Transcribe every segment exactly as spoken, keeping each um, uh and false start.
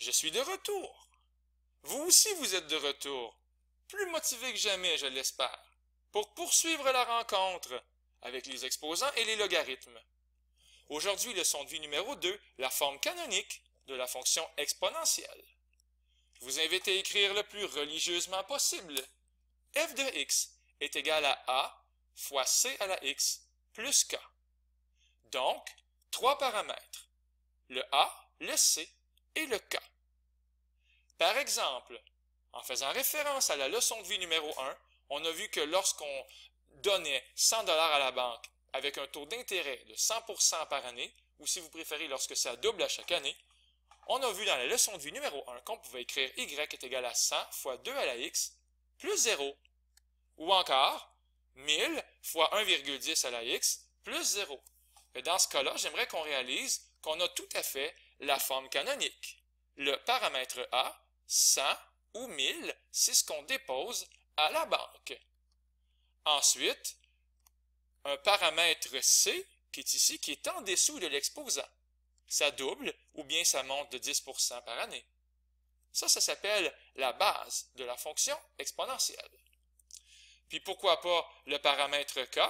Je suis de retour. Vous aussi vous êtes de retour, plus motivé que jamais, je l'espère, pour poursuivre la rencontre avec les exposants et les logarithmes. Aujourd'hui, leçon de vie numéro deux, la forme canonique de la fonction exponentielle. Je vous invite à écrire le plus religieusement possible. F de x est égal à a fois c à la x plus k. Donc, trois paramètres, le a, le c et le k. Par exemple, en faisant référence à la leçon de vie numéro un, on a vu que lorsqu'on donnait cent dollars à la banque avec un taux d'intérêt de cent pour cent par année, ou si vous préférez lorsque ça double à chaque année, on a vu dans la leçon de vie numéro un qu'on pouvait écrire y est égal à cent fois deux à la x plus zéro. Ou encore, mille fois un virgule dix à la x plus zéro. Et dans ce cas-là, j'aimerais qu'on réalise qu'on a tout à fait la forme canonique. Le paramètre a, cent ou mille, c'est ce qu'on dépose à la banque. Ensuite, un paramètre c, qui est ici, qui est en dessous de l'exposant. Ça double ou bien ça monte de dix pour cent par année. Ça, ça s'appelle la base de la fonction exponentielle. Puis pourquoi pas le paramètre k?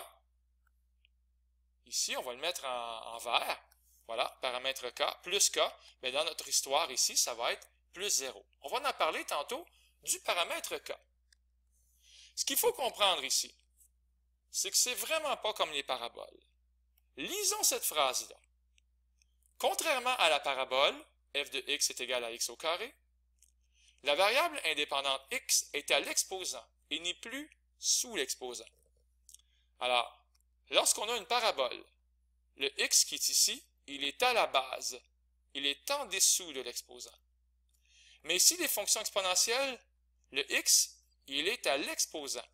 Ici, on va le mettre en, en vert. Voilà, paramètre k plus k. Mais dans notre histoire ici, ça va être plus zéro. On va en parler tantôt du paramètre k. Ce qu'il faut comprendre ici, c'est que c'est vraiment pas comme les paraboles. Lisons cette phrase-là. Contrairement à la parabole, f de x est égal à x au carré, la variable indépendante x est à l'exposant et n'est plus sous l'exposant. Alors, lorsqu'on a une parabole, le x qui est ici, il est à la base, il est en dessous de l'exposant. Mais ici, les fonctions exponentielles, le x, il est à l'exposant.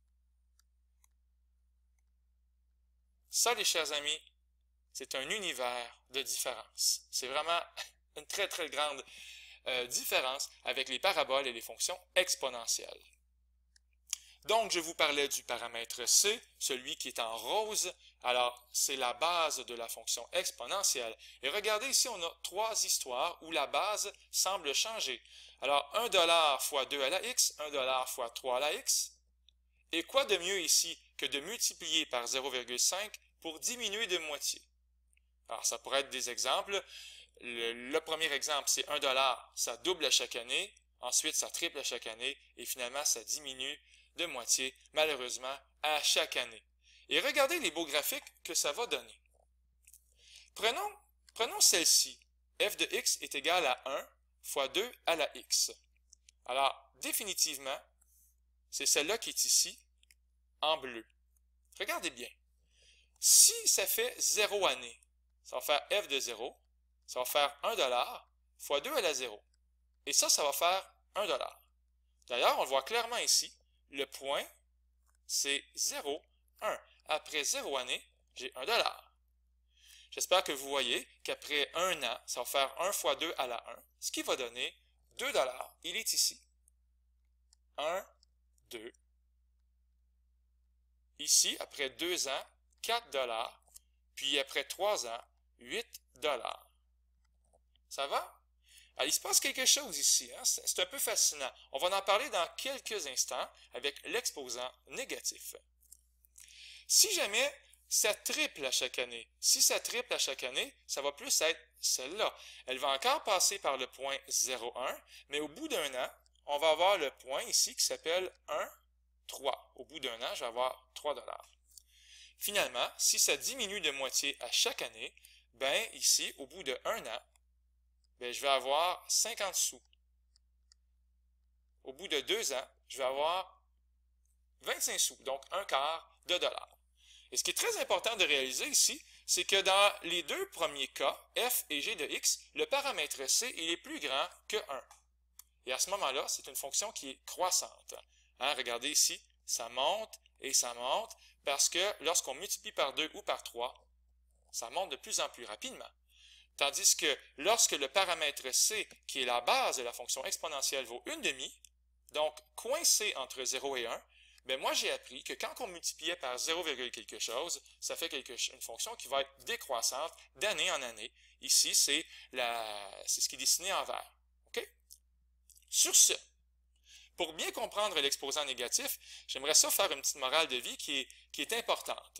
Ça, les chers amis, c'est un univers de différence. C'est vraiment une très, très grande euh, différence avec les paraboles et les fonctions exponentielles. Donc, je vous parlais du paramètre c, celui qui est en rose. Alors, c'est la base de la fonction exponentielle. Et regardez ici, on a trois histoires où la base semble changer. Alors, un dollar fois deux à la x, un dollar fois trois à la x. Et quoi de mieux ici que de multiplier par zéro virgule cinq pour diminuer de moitié? Alors, ça pourrait être des exemples. Le, le premier exemple, c'est un dollar, ça double à chaque année. Ensuite, ça triple à chaque année. Et finalement, ça diminue de moitié, malheureusement, à chaque année. Et regardez les beaux graphiques que ça va donner. Prenons, prenons celle-ci. F de x est égal à un fois deux à la x. Alors, définitivement, c'est celle-là qui est ici, en bleu. Regardez bien. Si ça fait zéro année, ça va faire f de zéro, ça va faire un dollar fois deux à la zéro. Et ça, ça va faire un dollar. D'ailleurs, on le voit clairement ici. Le point, c'est zéro, un. Après zéro année, j'ai un dollar. J'espère que vous voyez qu'après un an, ça va faire un fois deux à la un, ce qui va donner deux dollars. Il est ici. un, deux. Ici, après deux ans, quatre dollars. Puis après trois ans, huit dollars. Ça va? Alors, il se passe quelque chose ici, hein? C'est un peu fascinant. On va en parler dans quelques instants avec l'exposant négatif. Si jamais ça triple à chaque année, si ça triple à chaque année, ça va plus être celle-là. Elle va encore passer par le point zéro virgule un, mais au bout d'un an, on va avoir le point ici qui s'appelle un, trois. Au bout d'un an, je vais avoir trois dollars. Finalement, si ça diminue de moitié à chaque année, ben ici, au bout de un an, ben, je vais avoir cinquante sous. Au bout de deux ans, je vais avoir vingt-cinq sous, donc un quart de dollar. Et ce qui est très important de réaliser ici, c'est que dans les deux premiers cas, f et g de x, le paramètre c il est plus grand que un. Et à ce moment-là, c'est une fonction qui est croissante. Hein, regardez ici, ça monte et ça monte parce que lorsqu'on multiplie par deux ou par trois, ça monte de plus en plus rapidement. Tandis que lorsque le paramètre c, qui est la base de la fonction exponentielle, vaut une demi, donc coincé entre zéro et un, ben moi j'ai appris que quand on multipliait par zéro, quelque chose, ça fait quelque, une fonction qui va être décroissante d'année en année. Ici, c'est ce qui est dessiné en vert. Sur ce, pour bien comprendre l'exposant négatif, j'aimerais ça faire une petite morale de vie qui est, qui est importante.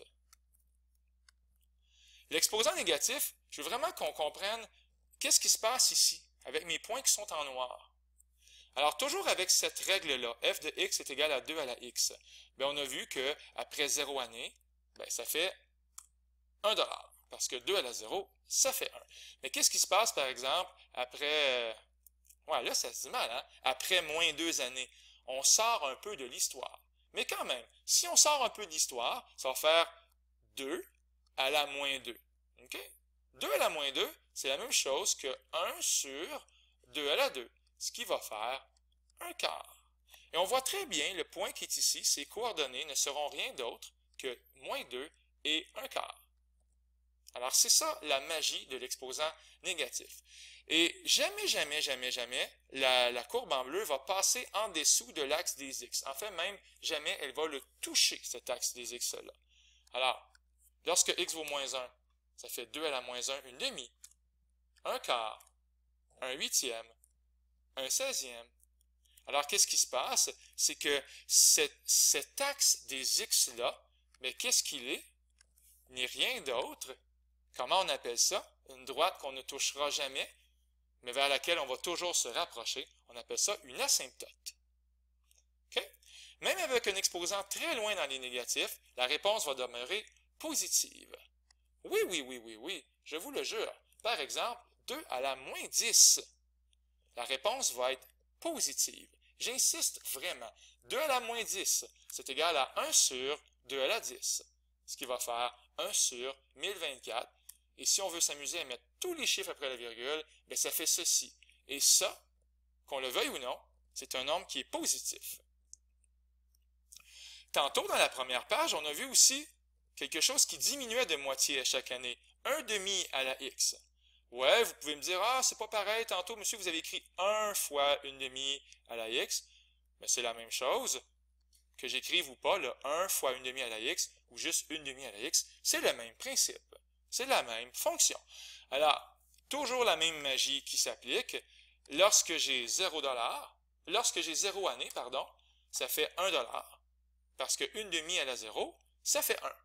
L'exposant négatif, je veux vraiment qu'on comprenne qu'est-ce qui se passe ici, avec mes points qui sont en noir. Alors, toujours avec cette règle-là, f de x est égal à deux à la x, bien, on a vu qu'après zéro année, bien, ça fait un dollar, parce que deux à la zéro, ça fait un. Mais qu'est-ce qui se passe, par exemple, après... Ouais, là, ça se dit mal, hein? Après moins deux années, on sort un peu de l'histoire. Mais quand même, si on sort un peu de l'histoire, ça va faire deux à la moins deux. OK? deux à la moins deux, c'est la même chose que un sur deux à la deux, ce qui va faire un quart. Et on voit très bien, le point qui est ici, ses coordonnées ne seront rien d'autre que moins deux et un quart. Alors, c'est ça la magie de l'exposant négatif. Et jamais, jamais, jamais, jamais, la, la courbe en bleu va passer en dessous de l'axe des x. En fait, même, jamais elle va le toucher, cet axe des x-là. Alors, lorsque x vaut moins un, ça fait deux à la moins un, une demi, un quart, un huitième, un seizième. Alors, qu'est-ce qui se passe? C'est que cet, cet axe des x-là, mais qu'est-ce qu'il est? Il n'est rien d'autre. Comment on appelle ça? Une droite qu'on ne touchera jamais, mais vers laquelle on va toujours se rapprocher. On appelle ça une asymptote. Okay? Même avec un exposant très loin dans les négatifs, la réponse va demeurer positive. Oui, oui, oui, oui, oui, je vous le jure. Par exemple, deux à la moins dix. La réponse va être positive. J'insiste vraiment. deux à la moins dix, c'est égal à un sur deux à la dix, ce qui va faire un sur mille vingt-quatre. Et si on veut s'amuser à mettre tous les chiffres après la virgule, bien, ça fait ceci. Et ça, qu'on le veuille ou non, c'est un nombre qui est positif. Tantôt, dans la première page, on a vu aussi quelque chose qui diminuait de moitié à chaque année. un demi à la x. Ouais, vous pouvez me dire, ah, c'est pas pareil, tantôt, monsieur, vous avez écrit un fois une demi à la x. Mais c'est la même chose. Que j'écrive ou pas, le un fois une demi à la x, ou juste une demi à la x, c'est le même principe. C'est la même fonction. Alors, toujours la même magie qui s'applique. Lorsque j'ai zéro dollar, lorsque j'ai zéro année, pardon, ça fait un dollar. Parce que une demi à la zéro, ça fait un.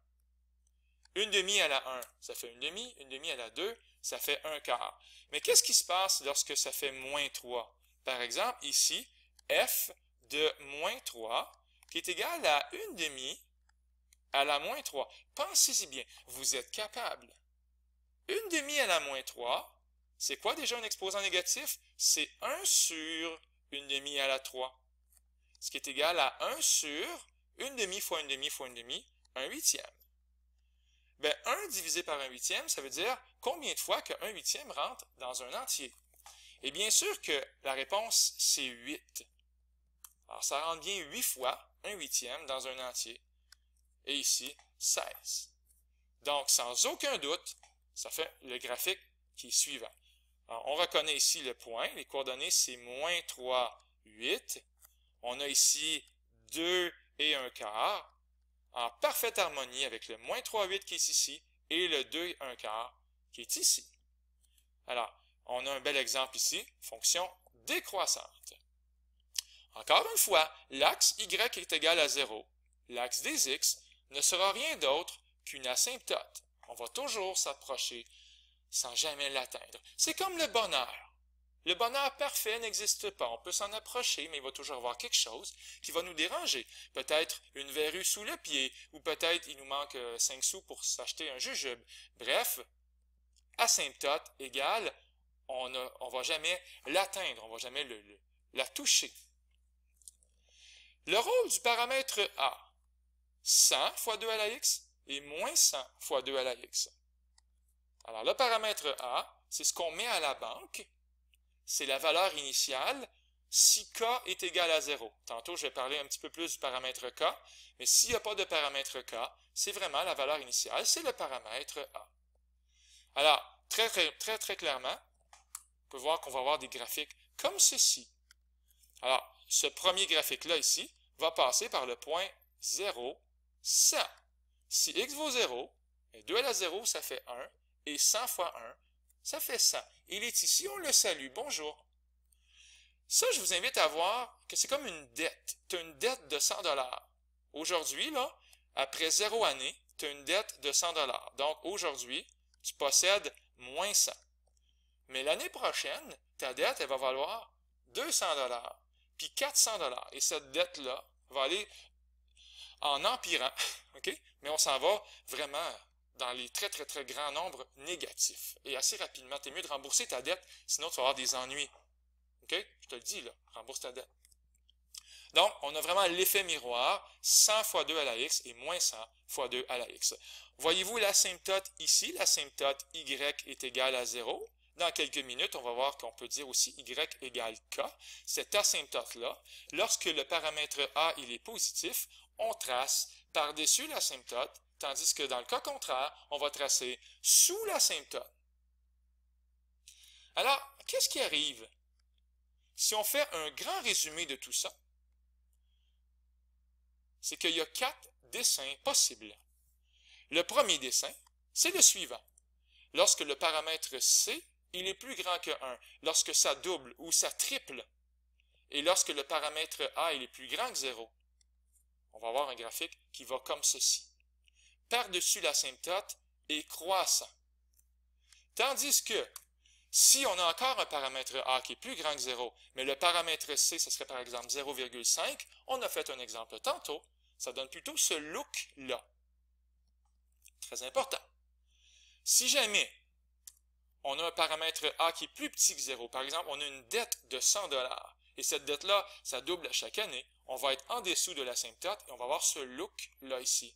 Une demi à la un, ça fait une demi. Une demi à la deux, ça fait un quart. Mais qu'est-ce qui se passe lorsque ça fait moins trois? Par exemple, ici, f de moins trois, qui est égal à une demi à la moins trois. Pensez-y bien, vous êtes capable. Une demi à la moins trois, c'est quoi déjà un exposant négatif? C'est un sur une demi à la trois. Ce qui est égal à un sur une demi fois une demi fois une demi, un huitième. Bien, un divisé par un huitième, ça veut dire combien de fois qu'un huitième rentre dans un entier? Et bien sûr que la réponse, c'est huit. Alors, ça rentre bien huit fois un huitième dans un entier. Et ici, seize. Donc, sans aucun doute, ça fait le graphique qui est suivant. Alors, on reconnaît ici le point. Les coordonnées, c'est moins trois, huit. On a ici deux et un quart, en parfaite harmonie avec le moins trois, huit qui est ici et le deux et un quart qui est ici. Alors, on a un bel exemple ici, fonction décroissante. Encore une fois, l'axe y est égal à zéro. L'axe des x ne sera rien d'autre qu'une asymptote. On va toujours s'approcher sans jamais l'atteindre. C'est comme le bonheur. Le bonheur parfait n'existe pas. On peut s'en approcher, mais il va toujours y avoir quelque chose qui va nous déranger. Peut-être une verrue sous le pied, ou peut-être il nous manque cinq sous pour s'acheter un jujube. Bref, asymptote égale, on ne on va jamais l'atteindre, on ne va jamais le, le, la toucher. Le rôle du paramètre A, cent fois deux à la x et moins cent fois deux à la x. Alors, le paramètre A, c'est ce qu'on met à la banque. C'est la valeur initiale si k est égal à zéro. Tantôt, je vais parler un petit peu plus du paramètre k, mais s'il n'y a pas de paramètre k, c'est vraiment la valeur initiale, c'est le paramètre A. Alors, très, très, très, très clairement, on peut voir qu'on va avoir des graphiques comme ceci. Alors, ce premier graphique-là ici va passer par le point zéro, cent. Si x vaut zéro, deux à la zéro, ça fait un, et cent fois un, ça fait cent. Il est ici, on le salue, bonjour. Ça, je vous invite à voir que c'est comme une dette. Tu as une dette de cent dollars. Aujourd'hui, là, après zéro année, tu as une dette de cent dollars. Donc, aujourd'hui, tu possèdes moins cent. Mais l'année prochaine, ta dette, elle va valoir deux cents dollars, puis quatre cents dollars. Et cette dette-là va aller en empirant, OK? Mais on s'en va vraiment dans les très, très, très grands nombres négatifs. Et assez rapidement, tu es mieux de rembourser ta dette, sinon tu vas avoir des ennuis. OK? Je te le dis, là, rembourse ta dette. Donc, on a vraiment l'effet miroir, cent fois deux à la x et moins cent fois deux à la x. Voyez-vous l'asymptote ici? L'asymptote y est égal à zéro. Dans quelques minutes, on va voir qu'on peut dire aussi y égale k. Cet asymptote-là, lorsque le paramètre a il est positif, on trace par-dessus l'asymptote, tandis que dans le cas contraire, on va tracer sous l'asymptote. Alors, qu'est-ce qui arrive? Si on fait un grand résumé de tout ça, c'est qu'il y a quatre dessins possibles. Le premier dessin, c'est le suivant. Lorsque le paramètre c, il est plus grand que un, lorsque ça double ou ça triple, et lorsque le paramètre a il est plus grand que zéro, on va avoir un graphique qui va comme ceci. Par-dessus l'asymptote est croissant. Tandis que, si on a encore un paramètre a qui est plus grand que zéro, mais le paramètre c, ce serait par exemple zéro virgule cinq, on a fait un exemple tantôt, ça donne plutôt ce look-là. Très important. Si jamais on a un paramètre a qui est plus petit que zéro, par exemple, on a une dette de cent dollars, et cette dette-là, ça double à chaque année, on va être en dessous de l'asymptote et on va avoir ce look-là ici.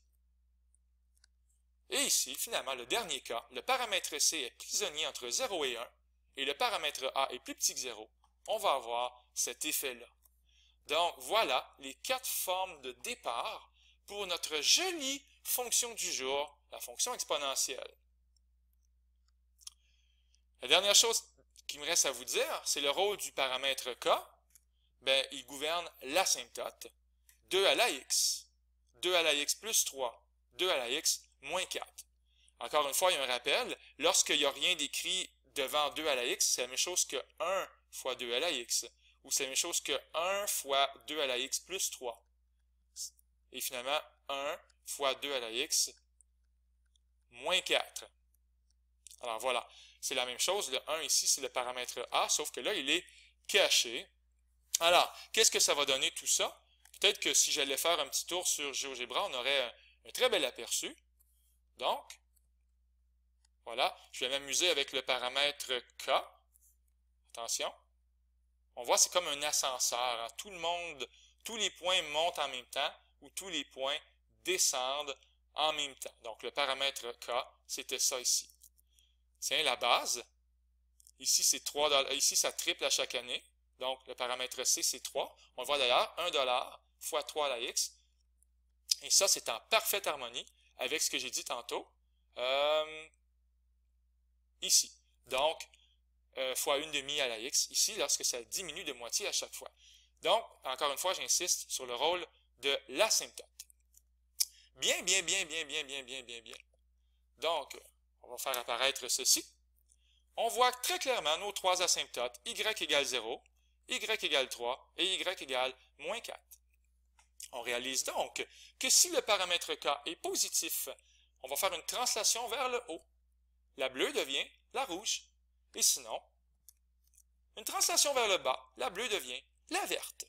Et ici, finalement, le dernier cas, le paramètre c est prisonnier entre zéro et un, et le paramètre a est plus petit que zéro, on va avoir cet effet-là. Donc, voilà les quatre formes de départ pour notre jolie fonction du jour, la fonction exponentielle. La dernière chose qu'il me reste à vous dire, c'est le rôle du paramètre k. Ben, il gouverne l'asymptote, deux à la x, deux à la x plus trois, deux à la x moins quatre. Encore une fois, il y a un rappel, lorsqu'il n'y a rien d'écrit devant deux à la x, c'est la même chose que un fois deux à la x, ou c'est la même chose que un fois deux à la x plus trois. Et finalement, un fois deux à la x moins quatre. Alors voilà, c'est la même chose, le un ici, c'est le paramètre a, sauf que là, il est caché. Alors, qu'est-ce que ça va donner tout ça? Peut-être que si j'allais faire un petit tour sur GeoGebra, on aurait un, un très bel aperçu. Donc, voilà, je vais m'amuser avec le paramètre k. Attention. On voit, c'est comme un ascenseur. Hein? Tout le monde, tous les points montent en même temps ou tous les points descendent en même temps. Donc, le paramètre k, c'était ça ici. Tiens, la base. Ici, c'est trois dollars. Ici, ça triple à chaque année. Donc, le paramètre c, c'est trois. On le voit d'ailleurs, un dollar fois trois à la x. Et ça, c'est en parfaite harmonie avec ce que j'ai dit tantôt. Euh, ici. Donc, euh, fois une demi à la x, ici, lorsque ça diminue de moitié à chaque fois. Donc, encore une fois, j'insiste sur le rôle de l'asymptote. Bien, bien, bien, bien, bien, bien, bien, bien, bien. Donc, on va faire apparaître ceci. On voit très clairement nos trois asymptotes, y égale zéro, y égale trois et y égale moins quatre. On réalise donc que si le paramètre k est positif, on va faire une translation vers le haut. La bleue devient la rouge. Et sinon, une translation vers le bas, la bleue devient la verte.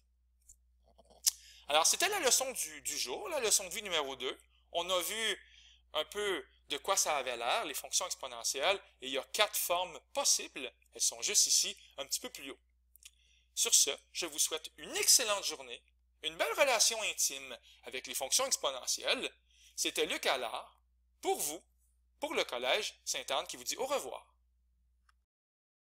Alors, c'était la leçon du, du jour, la leçon de vie numéro deux. On a vu un peu de quoi ça avait l'air, les fonctions exponentielles, et il y a quatre formes possibles. Elles sont juste ici, un petit peu plus haut. Sur ce, je vous souhaite une excellente journée, une belle relation intime avec les fonctions exponentielles. C'était Luc Allard, pour vous, pour le Collège Sainte-Anne, qui vous dit au revoir.